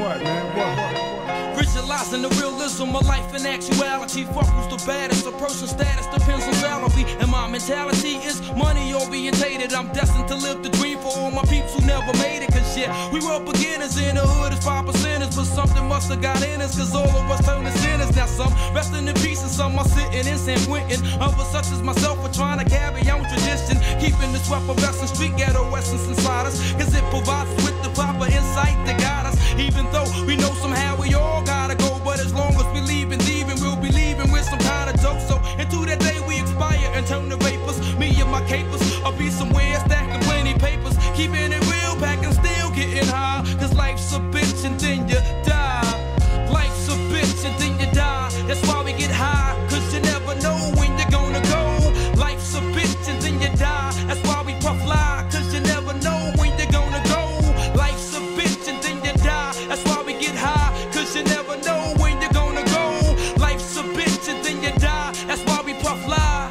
What, man? What? Visualizing the realism of life in actuality. Fuck who's the baddest, a person's status depends on salary. And my mentality is money orientated. I'm destined to live the dream for all my peeps who never made it. Cause yeah, we were beginners in the hood as 5%ers, but something must have got in us, cause all of us turned to sinners. Now some resting in peace and some are sitting in San Quentin. Others such as myself are trying to carry on tradition, keeping this weapon wrestling street ghetto essence inside us, cause it provides us with the proper insight to guide us. Even though we know somehow we all gotta go, but as long as we leaving, we'll be leaving with some kind of dope. So into that day we expire and turn to vapors. Me and my capers, I'll be somewhere stacking plenty papers, keeping it real, packing still getting high. Cause life's a bitch and then you die. Life's a bitch and then you die. That's why we get high, cause you never know when you're gonna go. Life's a bitch and then you die. That's why we puff fly, cause you never know when you're gonna go. Life's a bitch and then you die. That's why we get high, cause you never know when you're gonna go. Life's a bitch and then you die. That's why we puff fly.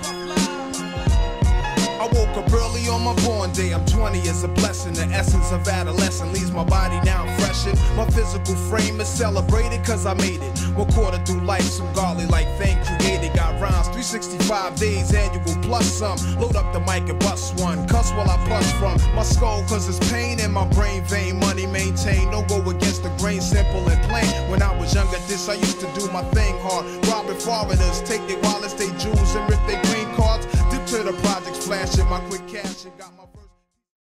I woke up early on my born day. I'm 20 is a blessing. The essence of adolescence leaves my body now freshened. My physical frame is celebrated cause I made it. One quarter through life, some godly like thing created. Got rhymes 365 days annual plus some. Load up the mic and bust one. Cuss while I bust from my skull cause it's pain in my brain vein. Money maintained, don't go against the grain, simple and plain. When I was younger this I used to do my thing hard. Robbing foreigners, take their wallets, they jewels and rip their green cards. Dip to the projects, flashing my quick cash and got my